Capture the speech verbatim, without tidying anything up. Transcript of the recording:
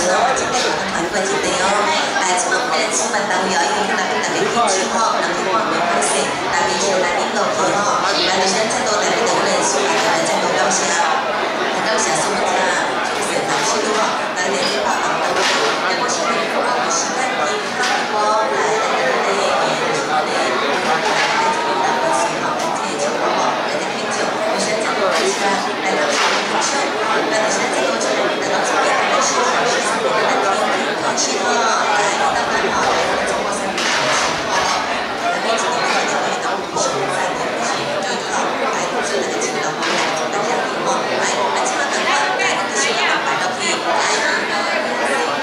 是哦，真的团队一定哦。来，这个我们主办单位哦，已经跟大家大家提醒吼，人去看没关系，大家先来领导去吼，来就先再多来一点人数，大家再多感谢，感谢什么子啊？就是感谢的话，来点去把帮的，来我是那个我是那个那个来来来来来，来来来这个大公司吼，这些情况吼，来点品酒，我现在再多一些，来到什么品酒，来到现在再多一些，来到这边来是是是上面的来听，放心哈，来到刚好来到中国三明治的情况，来到这边来到来到五十在的，就好，来这那个青岛回来的大家听哈，来来这么等会，来我们先把摆到去，来。